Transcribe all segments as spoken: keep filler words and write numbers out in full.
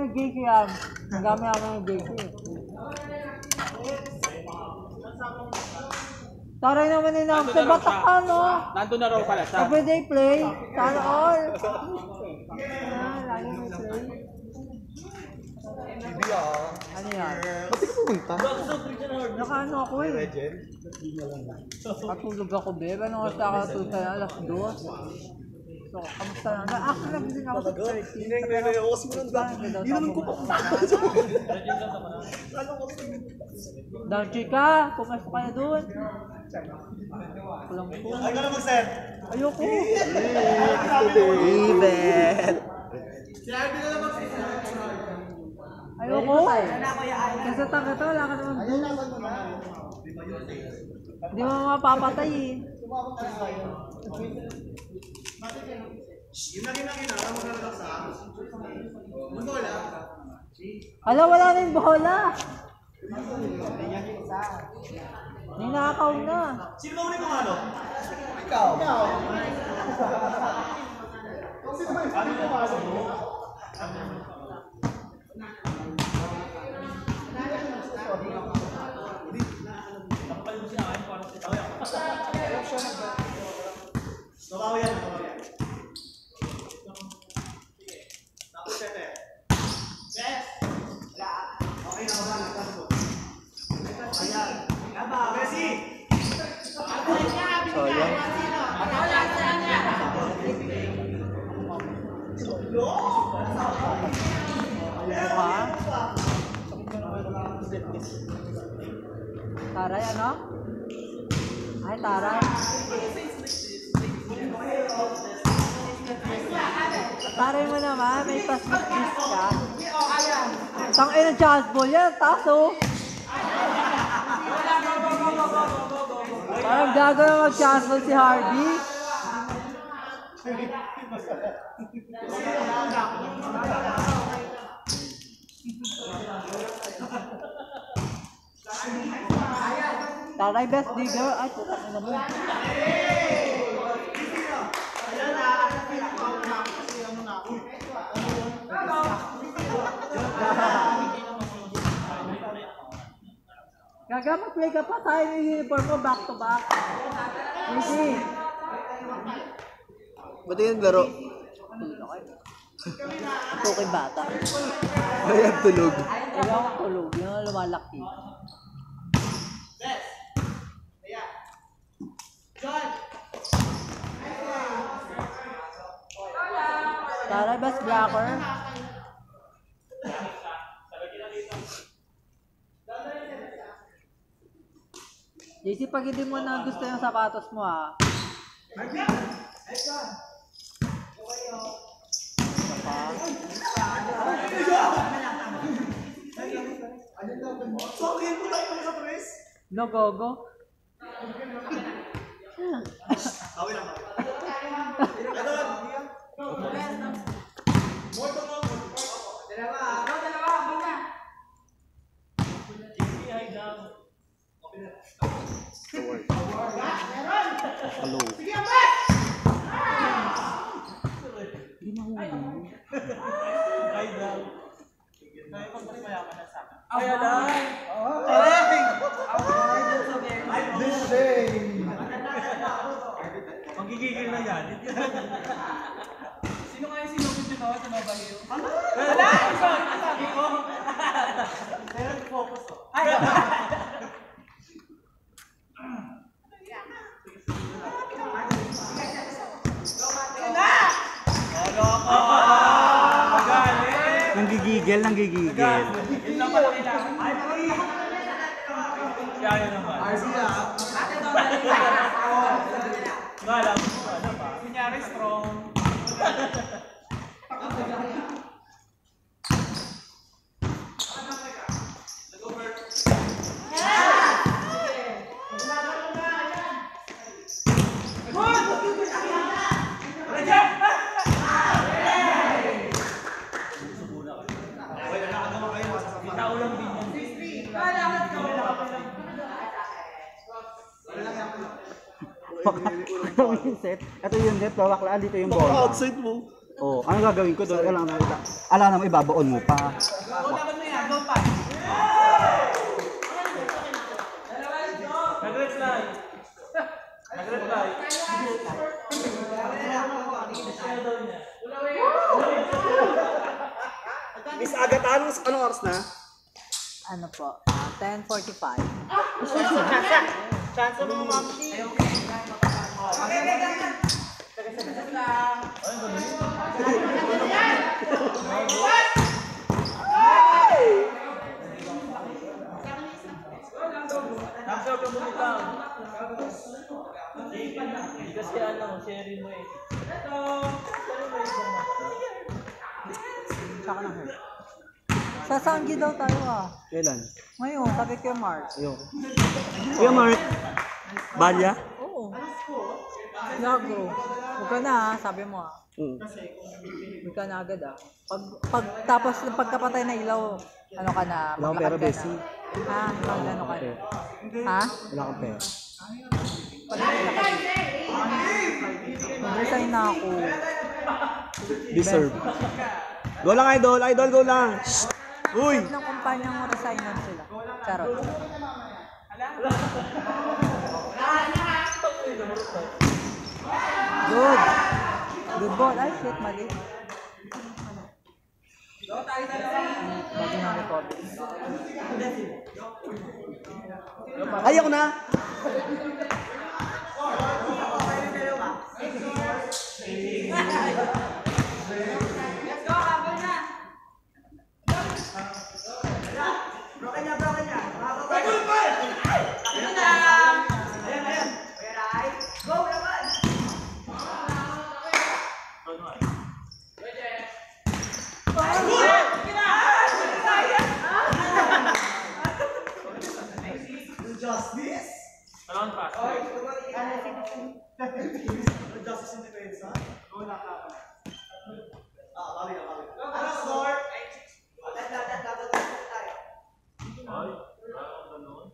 ni J C yan. Ang gamit namin ni J C. Taray naman ni Namse, batak ka no? Nandun na raw pala siya. Everyday play, sana all. Ah, lagi may play. Ano yan? Ba't ka pumunta? Nakaano ako eh. Katulog ako be, ano kasi ako natulog ka na, alas dos. So, kamusta na? Na-action lang din ako sa thirty. Hindi nga nga ako kasi mo nang hindi naman ko pa. Down chika, pumasok ka na doon. Kulang po. Ay, ka na mag-set. Ayoko. Even. Ayoko. Kasi tanga to, wala ka naman doon. Hindi mo mapapatay eh. Hala, wala na yung bola. Ninakaw na. Sino ba ulit kung ano? Ikaw. Ikaw. Sino ba yung pumasok mo? Nabawa yan, nabawa yan. Tapos sete. Best! Okay, nabawa na. Ayan. Messi! Sayang. Taray, ano? Ay, taray. Taray mo naman, may pasbis ka. Tangin ng chance ball yan, taso. Parang gago na mag-chance ball si Harvey. Taray best digger. Ay, tutak mo naman. Gaga, mag-play ka pa tayo ng uniform mo back to back. Easy. Ba't yung laro? Tukay bata. Ay, ang tulog. Ayaw ang tulog. Yun ang lumalaki. Tara, best blocker. J C, pag hindi mo na gusto yung sapatos mo ha. No go-go. Awin lang. Hello. Ay, alay! Magigigil na yan. Sino kaya sinugod yun ako sa Nobahil? Alay! Ang sabi ko! Meron focus ko. Ay! Nanggigigil, nanggigigil. Yun lang pala kailangan. Kaya naman. R C ah. Nga lang. Ano ba? Kunyari strong. Ito yung set. Ito yung set. Bawak lang. Dito yung ball. Outside mo. Oh, ano gagawin ko doon? Alam na, alam na, ibabaon mo pa. Oo, dapat mo yan. Go pa. Nag-reply. Nag-reply. Miss Agatha, anong, anong oras na? Ano po? Uh, ten forty-five. Chance mo, Mamsi. Nakasok ka muna ito. Kasi ano, sharing mo eh. Ito! Tsaka ng hair. Sa Sanggi daw tayo ah. Kailan? Ngayon, sabi kay Mark. Ayoko. Kuya Mark, Balya? Oo. Lago. Huwag ka na ah, sabi mo ah. Mm. Huwag ka na agad ah. Pag, pag tapos ng pagkapatay na ilaw, ano ka na, Wala akong pera, maglakad ka Bessie. na. Ha? Mag ano ka na? Ha? Wala kang pera. Pag naglakad. Mag-resign na ako. Deserve. Go lang, idol. Idol, go lang. Uy! Ng kumpanyang mo resignan sila. Charot. Good. Good ball. Ay, shit, mali. Bago na recording. Ay, ako na! Around pass. Justice in defense, ha? Go na ka. Ah, kami na, kami. Ano score? Lahat, lahat, lahat, lahat tayo. Ay, parang ganun.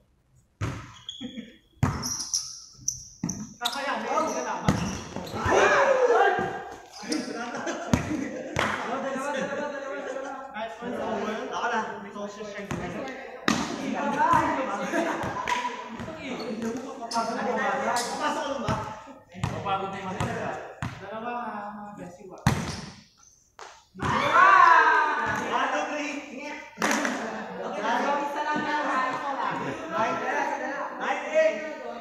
Kakaya, may isa na. Ako na. May social strength. Pasok ko ba? Kapagod na yung matanda. Dalawa mga besiwa. Ano, three? Isa lang yan. Nine, nine, eight.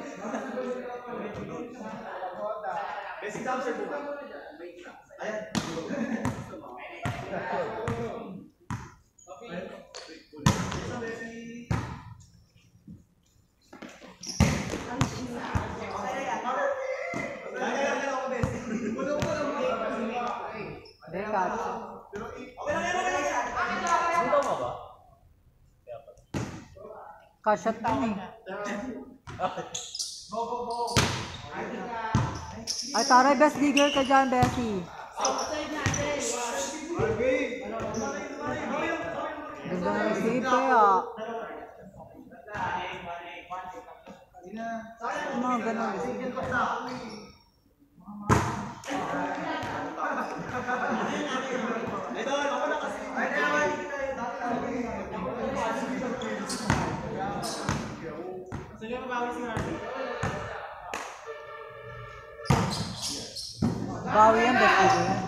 Basic down, sir. Ayan. Hindi, catch. Dito mo ba? Catch shot din eh. Go, go, go. Ay, taray, best digger ka dyan, Bessie. Ganda na receive kaya. Mga ganun receive. Idol, ako na kasi. Ay, naman. Sige, mabawi si Harvey. Bawi yan, best digger yan.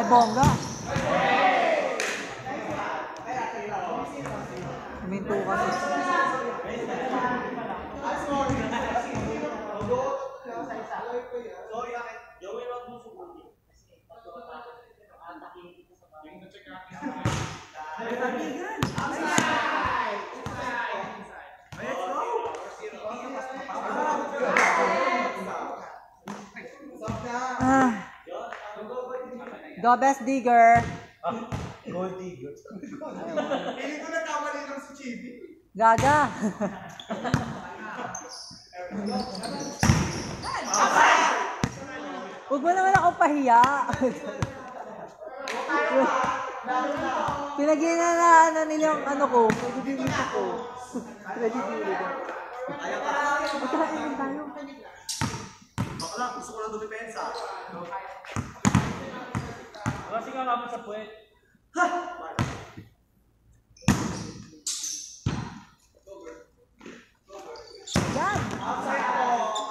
bongga. Minto kasi. Ah. The best digger. Gold digger. Piling ko nagkamali lang si Chibi. Gaga. Huwag mo naman ako pahiya. Pinag-inanaan nila yung ano ko, pinag-inanaan ko. Pinag-inanaan ko. Ayaw ka. Magkakain tayo. Baka lang, gusto ko lang dumipensa. Kasi nga naman sa puwet. Ha! Yan! Outside ako.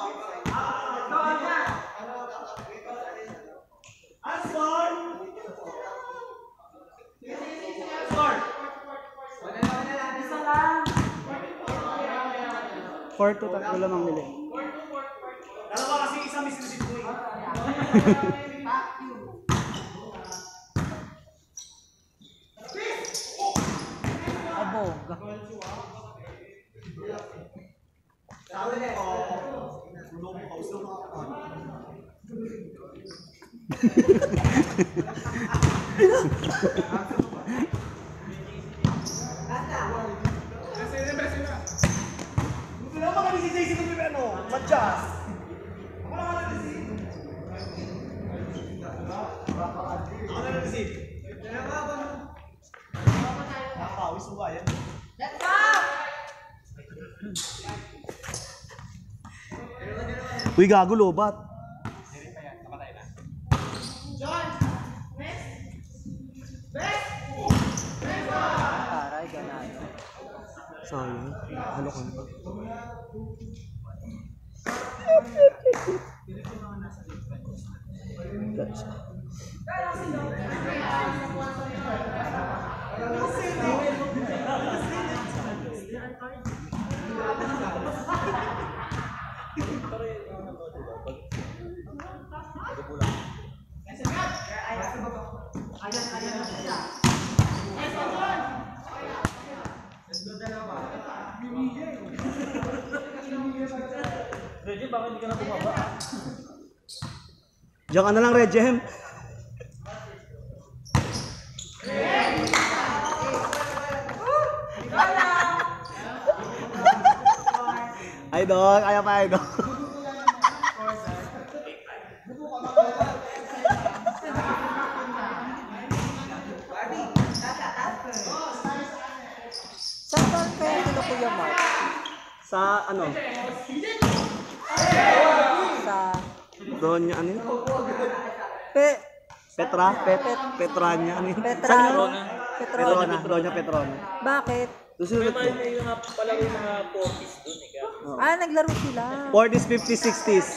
Asmar! Asmar! Four to tatlo lamang nila. Dalawa kasi isa miss si Boy. Abog. Sabi niya, oh, tulong mo, kausap mo ako. Gusto na ba kami si J C kung may ano? Matjas! Ako na nga na-receive. Ako na na-receive. Kaya nga ba? Nakakawis mo ba yan? Uy, gago, lobat. Taray, ganado. Sayang. Ano ko na? Reggie, bakit hindi ka na bumaba? Diyan ka na lang, Red Gem. Ay, dog. Ayaw pa, ay, dog. Saan ba ang pera nila Kuya Mark? Sa, ano? Sa... Doon niya, ano yun? Pe... Petra? Pet, Petranya, ano yun? Petra... Saan yun? Petrona. Petrona. Doon niya, Petrona. Bakit? Susunod May ko. may mga palaro yung mga forties doon eh. Kaya. Ah, naglaro sila. forties, fifties, sixties.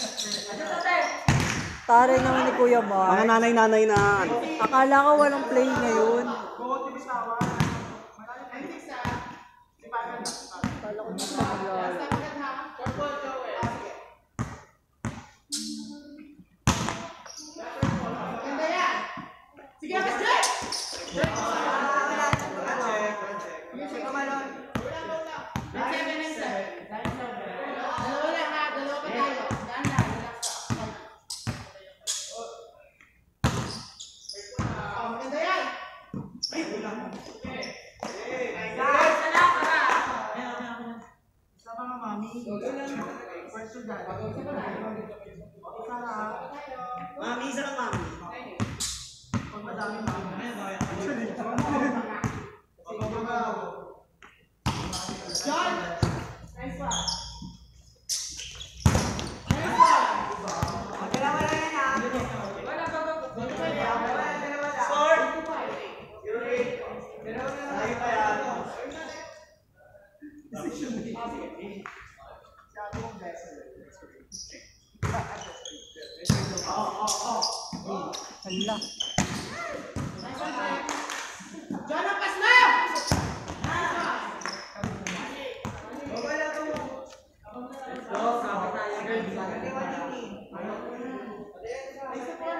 Taray naman ni Kuya Mga Mark. nanay-nanay na, ano. Akala ko walang play ngayon. Akala ko hindi pa maglaro. Mami, isa lang mami. Score! Ay, support.